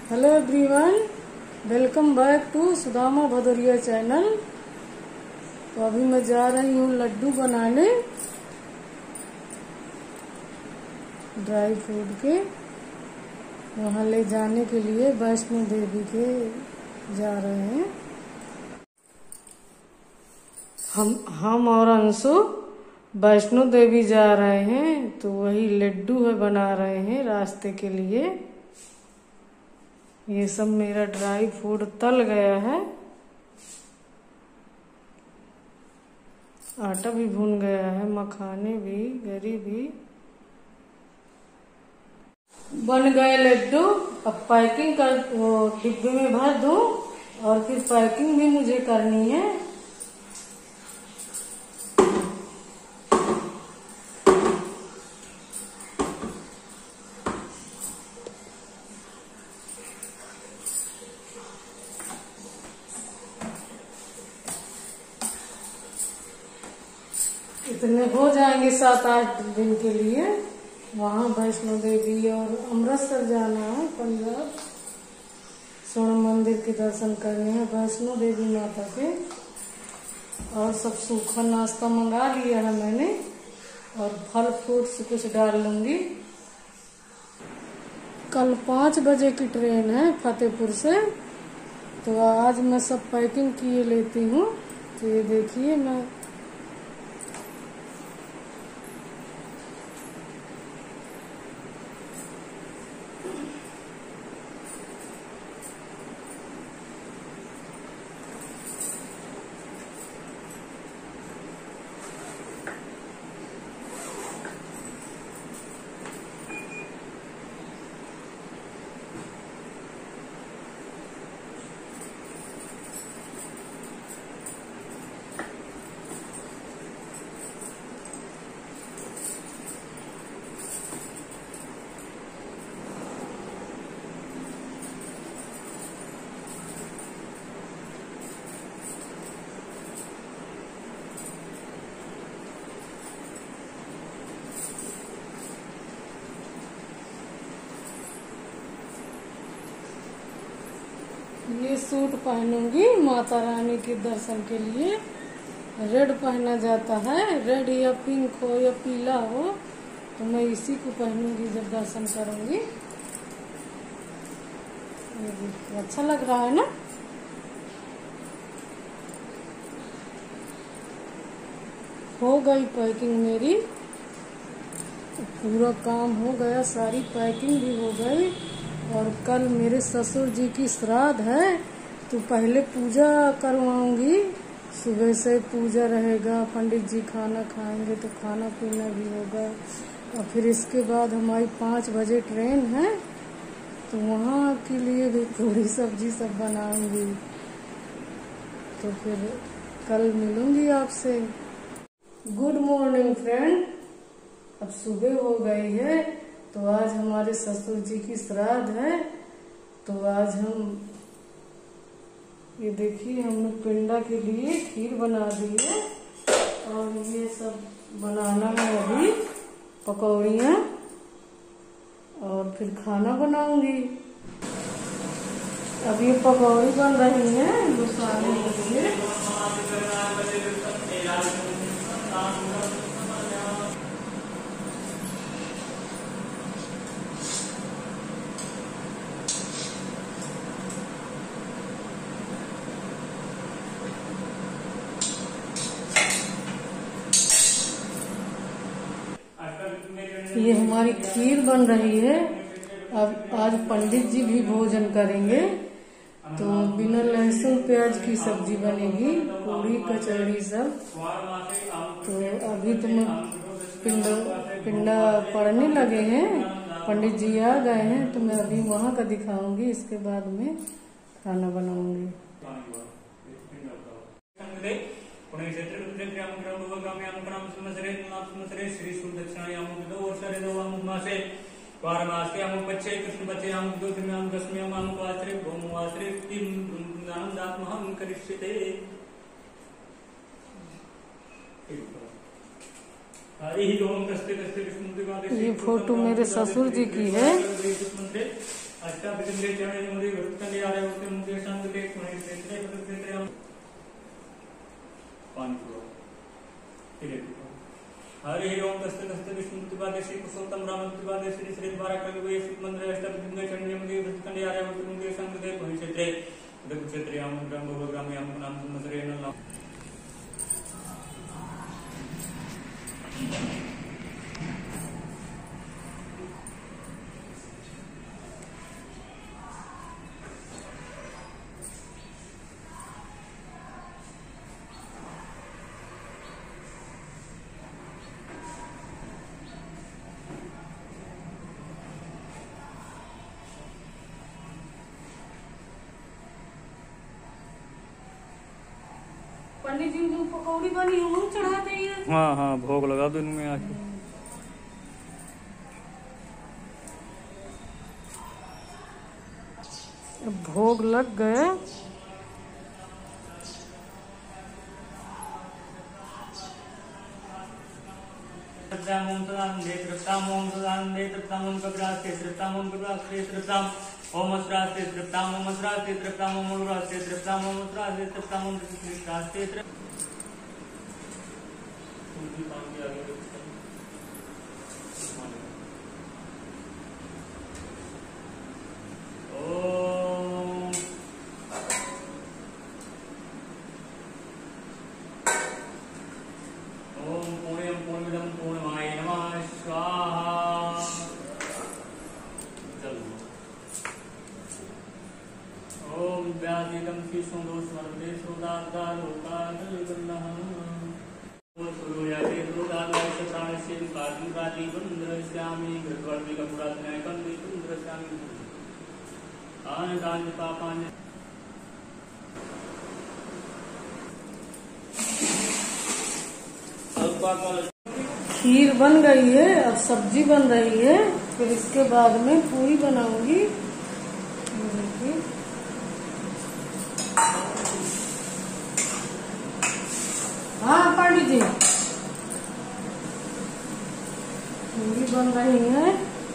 Hello everyone, welcome back to Sudama Bhadauria channel. तो अभी मैं जा रही हूँ लड्डू बनाने ड्राई फ्रूट के। वहाँ ले जाने के लिए वैष्णो देवी के जा रहे हैं हम और अंशु वैष्णो देवी जा रहे हैं। तो वही लड्डू है बना रहे हैं रास्ते के लिए। ये सब मेरा ड्राई फ्रूट तल गया है, आटा भी भून गया है, मखाने भी, गरी भी बन गए लड्डू। अब पैकिंग कर वो डिब्बे में भर दूं और फिर पैकिंग भी मुझे करनी है। इतने हो जाएंगे 7-8 दिन के लिए। वहाँ वैष्णो देवी और अमृतसर जाना है, पंजाब स्वर्ण मंदिर के दर्शन करने हैं वैष्णो देवी माता के। और सब सूखा नाश्ता मंगा लिया है मैंने और फल फ्रूट्स कुछ डाल लूंगी। कल 5 बजे की ट्रेन है फतेहपुर से। तो आज मैं सब पैकिंग किए लेती हूँ। तो ये देखिए, मैं ये सूट पहनूंगी माता रानी के दर्शन के लिए। रेड पहना जाता है, रेड या पिंक हो या पीला हो, तो मैं इसी को पहनूंगी जब दर्शन करूंगी। ये अच्छा लग रहा है ना। हो गई पैकिंग मेरी, पूरा काम हो गया, सारी पैकिंग भी हो गई। और कल मेरे ससुर जी की श्राद्ध है, तो पहले पूजा करवाऊंगी। सुबह से पूजा रहेगा, पंडित जी खाना खाएंगे तो खाना पीना भी होगा। और फिर इसके बाद हमारी 5 बजे ट्रेन है, तो वहाँ के लिए भी पूरी सब्जी सब बनाऊंगी। तो फिर कल मिलूंगी आपसे। गुड मॉर्निंग फ्रेंड, अब सुबह हो गई है। तो आज हमारे ससुर जी की श्राद्ध है। तो आज हम ये देखिए, हमने पिंडा के लिए खीर बना दी है और ये सब बनाना है अभी, पकौड़ियाँ, और फिर खाना बनाऊंगी। अब ये पकौड़ी बन रही है मसाले के लिए। ये हमारी खीर बन रही है। अब आज पंडित जी भी भोजन करेंगे, तो बिना लहसुन प्याज की सब्जी बनेगी, पूरी कचौड़ी सब। तो अभी तो मैं पिंडा पड़ने लगे हैं, पंडित जी आ गए हैं, तो मैं अभी वहाँ का दिखाऊंगी। इसके बाद में खाना बनाऊंगी। वारमास्ते अमुक बच्चे कृष्ण बच्चे अमुक दो फिर अमुक दसवें अमुक आश्रय भौम आश्रय किम दानम दात्महं करिष्यते। ये फोटो मेरे ससुर जी की है। अष्टाभिकेंद्रिय चरण मुझे वृत्तंडे आ रहे होते मुझे संगते पुणे क्षेत्रे क्षेत्रे हम पानी पूरा फिर हरि ओम दस्ते दस्ते विष्णु प्रतिपादे श्री पुरुषोत्तम राम प्रतिपादे श्री श्री द्वारा कविवे शिव मंदिर अष्टाभिकेंद्रिय चरण मुझे वृत्तंडे आ रहे होते मुझे संगते पुणे क्षेत्रे क्षेत्रे हम ग्राम ग्राम हम नाम मसरे न पंडित जी जो पकौड़ी बनी वो चढ़ाते हैं। हाँ हाँ भोग लगा दो इनमें आके। भोग लग गए। ओम सदानंदे तृप्ताम ओम सदानंदे तृप्ताम ओम कपिरास्ते तृप्ताम ओम कपिरास्ते तृप्ताम ओम अस्रास्ते तृप्ताम ओम अस्रास्ते तृप्ताम ओम उर्वास्ते तृप्ताम ओम अस्रास्ते तृप्ताम ओम तृप्तास्ते खीर बन गई है, अब सब्जी बन रही है, फिर इसके बाद में पूरी बनाऊंगी। हाँ पंडित जी पूरी बन रही है।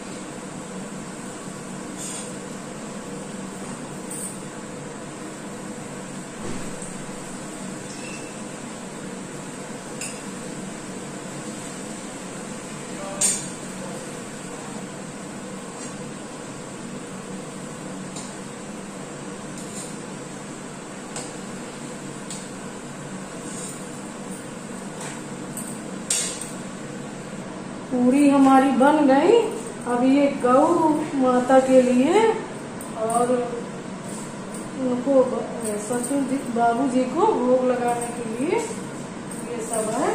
पूरी हमारी बन गई। अब ये गौ माता के लिए और उनको ससुर जी बाबू जी को भोग लगाने के लिए ये सब है।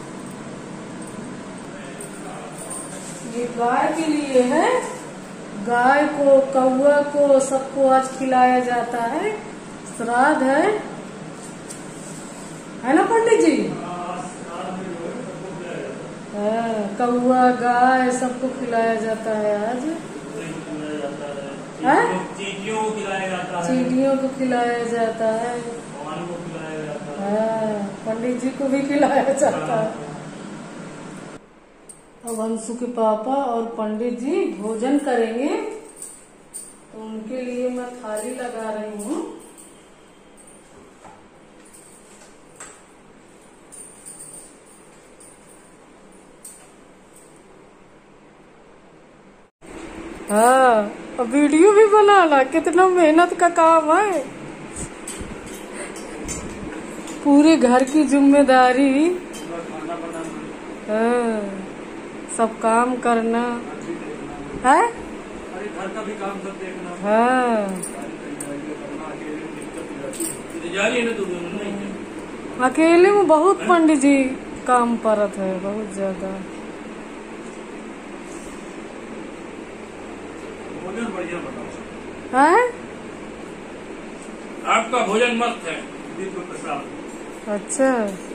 ये गाय के लिए है, गाय को कौआ को सबको आज खिलाया जाता है, श्राद्ध है ना पंडित जी? कौआ गाय सबको खिलाया जाता है आज। चींटियों को खिलाया जाता है, चींटियों को खिलाया जाता है, भगवान को खिलाया जाता है, पंडित जी को भी खिलाया जाता है। अब अंशु के पापा और पंडित जी भोजन करेंगे, तो उनके लिए मैं थाली लगा रही हूँ। हाँ, अब वीडियो भी बनाना कितना मेहनत का काम है। पूरे घर की जिम्मेदारी, हाँ, सब काम करना है, घर का भी काम सब देखना। हाँ, अकेले में बहुत पंडित जी काम परत है, बहुत ज्यादा। भोजन बढ़िया बनाओ। है आपका भोजन मस्त है, दीप प्रसाद। अच्छा,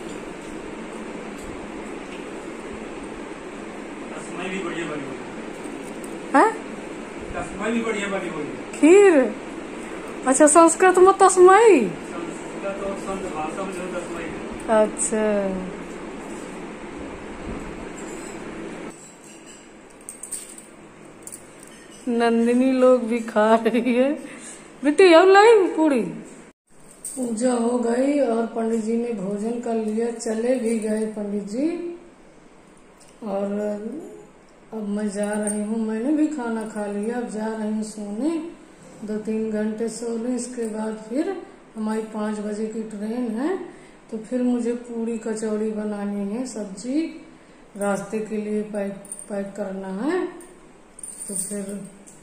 तस्मै भी बढ़िया बनी हुई है, तस्मै भी बढ़िया बनी हुई। खीर, अच्छा संस्कृत में तस्मै। संस्कृत और संत भाषा में जो तस्मै। अच्छा, नंदिनी लोग भी खा रही है। बेटी अब लाई पूरी। पूजा हो गई और पंडित जी ने भोजन कर लिया, चले भी गए पंडित जी। और अब मैं जा रही हूँ, मैंने भी खाना खा लिया, अब जा रही हूँ सोने। 2-3 घंटे सो लूँ, इसके बाद फिर हमारी 5 बजे की ट्रेन है, तो फिर मुझे पूरी कचौड़ी बनानी है, सब्जी रास्ते के लिए पैक करना है। तो फिर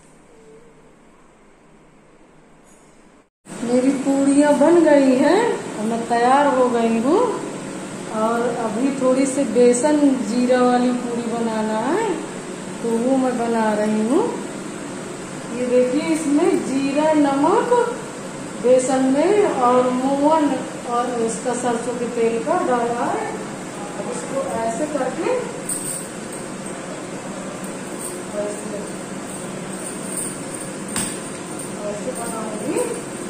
मेरी पूड़ियाँ बन गई हैं और मैं तैयार हो गई हूँ। और अभी थोड़ी सी बेसन जीरा वाली पूड़ी बनाना है, तो वो मैं बना रही हूँ। ये देखिए, इसमें जीरा नमक बेसन में और मोवन और इसका सरसों के तेल का डाला है। अब इसको ऐसे करके ऐसे बनाऊंगी।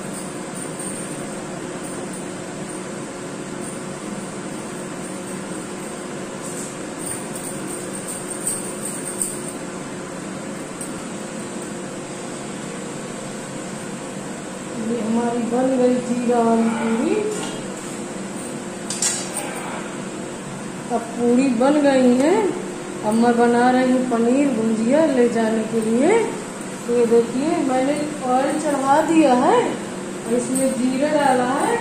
ये हमारी बन गई जीरा वाली पूरी। अब पूरी बन गई है, अब मैं बना रही हूँ पनीर भुंजिया ले जाने के लिए। तो ये देखिए, मैंने ऑयल चढ़ा दिया है और इसमें जीरा डाला है।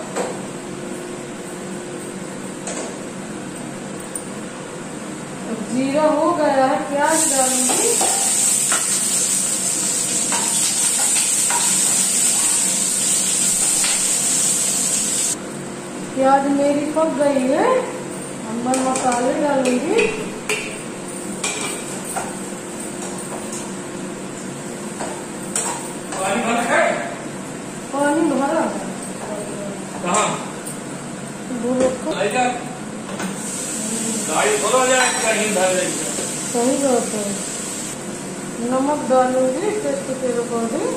अब जीरा हो गया है, प्याज डालूंगी। प्याज मेरी पक गई है, अब मैं मसाले डालूंगी। पानी भरा कहाँ? गाड़ी खोला जाए, कहीं भर जाएगी। सही बात है। नमक डालूंगी टेस्ट के अकॉर्डिंग।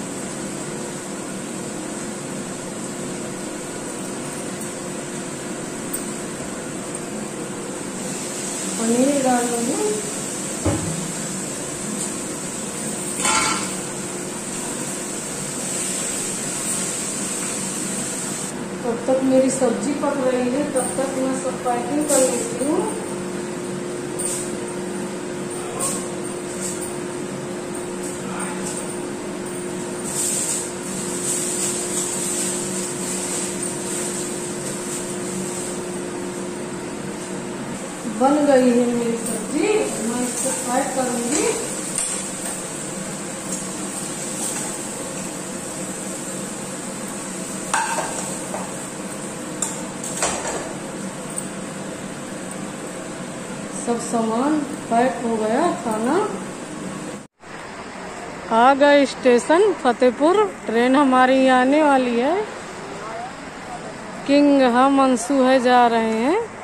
पनीर डालूंगी। तब तक मेरी सब्जी पक रही है, तब तक मैं सब पैकिंग कर लेती हूँ। बन गई है मेरी सब्जी, मैं इसको पैक करूंगी। सब सामान पैक हो गया। खाना आ गए स्टेशन फतेहपुर, ट्रेन हमारी आने वाली है। किंग हम अंशु है जा रहे हैं।